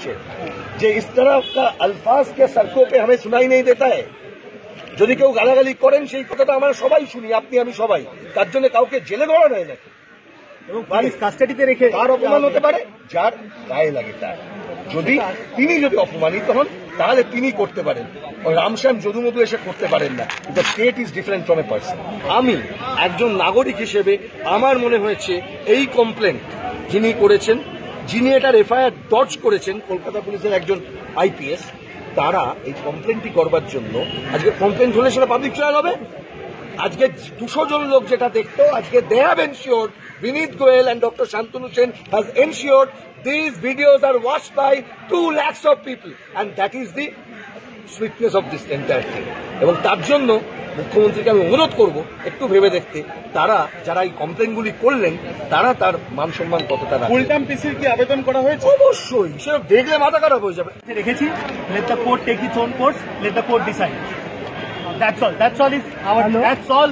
এসছে যে इस तरह का अल्फाज के सड़कों पे हमें सुनाई नहीं देता है। যদি কেউ গালাগালি করেন সেই কথাটা আমরা সবাই শুনি, আপনি আমি সবাই, তার জন্য কাউকে জেলে ভরা নেয় নাকি এবং কাস্টাডিতে রেখে তার অপমান হতে পারে যার গায়ে লাগে তার। তিনি যদি অপমানিত হন তাহলে তিনি করতে পারেন, রামশ্যাম যদুমধু এসে করতে পারেন না। The state is different from a person. আমি একজন নাগরিক হিসেবে আমার মনে হয়েছে এই কমপ্লেন যিনি করেছেন, যিনি এটার এফআইআর দর্জ করেছেন কলকাতা পুলিশের একজন আইপিএস, তারা এই কমপ্লেনটি করবার জন্য আজকে কমপ্লেন হলে সেটা পাবলিক ট্রায়াল হবে। আজকে 200 জন লোক যেটা দেখতো, আজকে they have ensured, Vineet Goel and Dr. Shantanu Sen has ensured these videos are watched by 2 lakhs of people and that is the sweetness of this entire thing। এবং তার জন্য মুখ্যমন্ত্রীকে আমি অনুরোধ করব একটু ভেবে দেখতে, তারা যারা এই কমপ্লেনগুলি করলেন তারা তার মান সম্মান কতটা রাখেন। ফুলটাইম পিসির কি আবেদন করা হয়েছে? অবশ্যই, সেটা দেখলে মাথা খারাপ হয়ে যাবে। রেখেছি, let the court take its own course, let the court decide, that's all is our, that's all।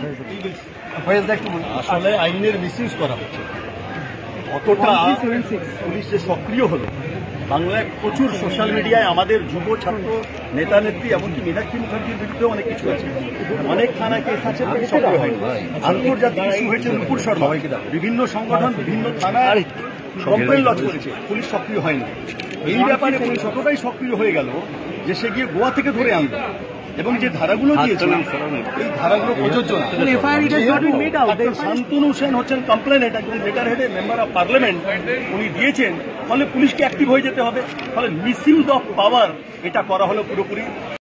আসলে আইনের মিসইউজ করা হচ্ছে, কতটা পুলিশ যে সক্রিয় হলো। বাংলায় প্রচুর সোশ্যাল মিডিয়ায় আমাদের যুব ছাত্র নেতা নেত্রী এমনকি মীনাক্ষী মুখার্জির বিরুদ্ধেও অনেক কিছু আছে, অনেক থানায় কেস আছে, সক্রিয় হয়নি। আন্তর্জাতিক ইস্যু হয়েছে নুপুর শর্মা, বিভিন্ন সংগঠন বিভিন্ন থানায় কমপ্লেন লজ করেছে, পুলিশ সক্রিয় হয়নি। এই ব্যাপারে পুলিশ অতটাই সক্রিয় হয়ে গেল যে সে গিয়ে গোয়া থেকে ধরে আনলো এবং যে ধারাগুলো দিয়েছে এই ধারাগুলো প্রযোজ্য না। শান্তনু সেন হচ্ছেন কমপ্লেনেন্ট, একজন লেটার হেডে মেম্বার অফ পার্লামেন্ট, উনি দিয়েছেন, ফলে পুলিশকে অ্যাক্টিভ হয়ে যেতে হবে। ফলে মিসইউজ অফ পাওয়ার এটা করা হলো পুরোপুরি।